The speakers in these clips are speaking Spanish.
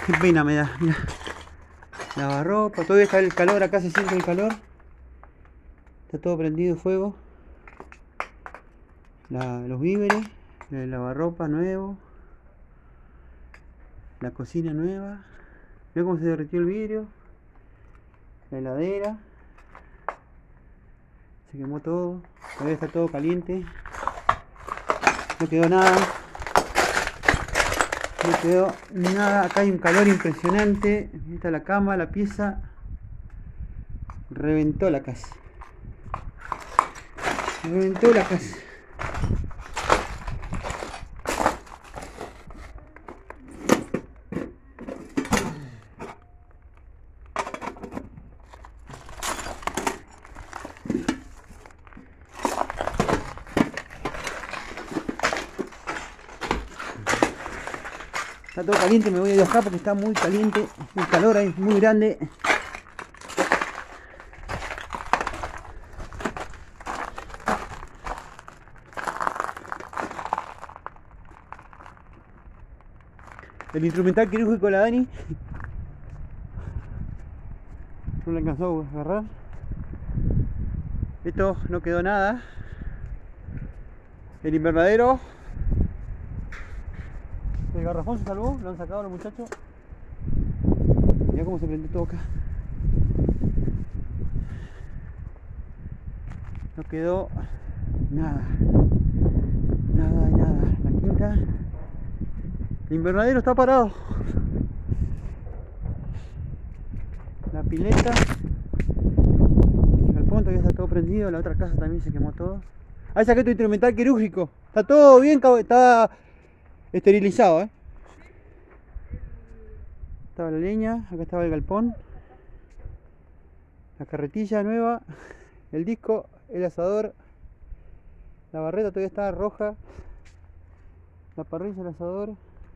Qué pena me da, mira. Lavarropa, todavía está el calor, acá se siente el calor. Está todo prendido fuego. Los víveres, el lavarropa nuevo. La cocina nueva. Mira cómo se derritió el vidrio. La heladera. Se quemó todo. Todavía está todo caliente. No quedó nada. No quedó nada. Acá hay un calor impresionante. Esta está la cama, la pieza. Reventó la casa. Reventó la casa. Está todo caliente, me voy a ir acá porque está muy caliente. El calor ahí es muy grande. El instrumental quirúrgico de la Dani. No le alcanzó a agarrar. Esto no quedó nada. El invernadero. El garrafón se salvó, lo han sacado los muchachos. Mirá cómo se prendió todo acá. No quedó nada. Nada de nada. La quinta. El invernadero está parado. La pileta. El galpón todavía está todo prendido. La otra casa también se quemó todo. Ahí saqué tu instrumental quirúrgico. Está todo bien, está esterilizado, Estaba la leña, acá estaba el galpón. La carretilla nueva. El disco, el asador. La barreta todavía está roja. La parrilla, el asador.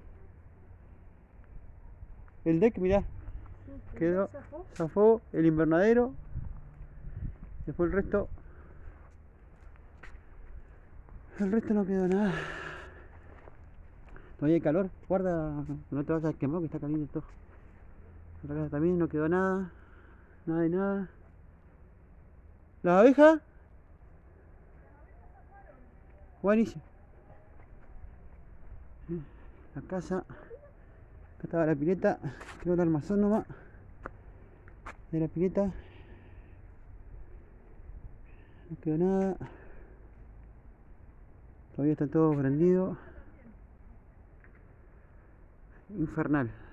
El deck, mirá. Quedó, zafó el invernadero. Después el resto. El resto no quedó nada. Todavía hay calor. Guarda, no te vayas a quemar que está caliente todo. La casa también no quedó nada. Nada de nada. ¿Las abejas? Buenísimo. La casa. Acá estaba la pileta. Quedó el armazón nomás. De la pileta. No quedó nada. Todavía está todo prendido. Infernal.